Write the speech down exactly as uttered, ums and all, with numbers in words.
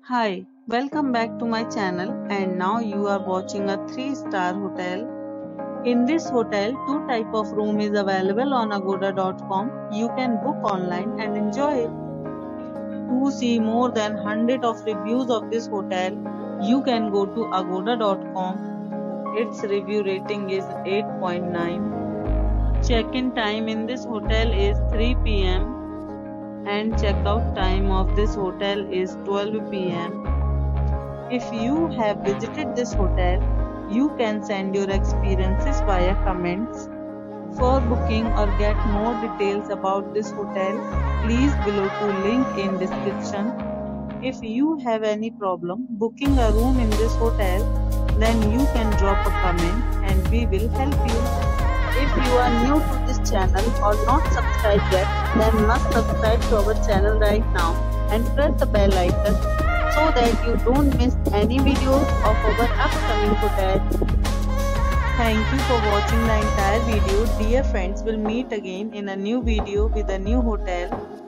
Hi, welcome back to my channel, and now you are watching a three star hotel. In this hotel, two type of room is available on agoda dot com. You can book online and enjoy it. To see more than one hundred of reviews of this hotel, you can go to agoda dot com. Its review rating is eight point nine. Check-in time in this hotel is three p m and checkout time of this hotel is twelve p m If you have visited this hotel, you can send your experiences via comments. For booking or get more details about this hotel, please below to link in description. If you have any problem booking a room in this hotel, then you can drop a comment and we will help you. If you are new to this channel or not subscribed yet, then must subscribe to our channel right now and press the bell icon so that you don't miss any videos of our upcoming hotel. Thank you for watching the entire video. Dear friends, we'll meet again in a new video with a new hotel.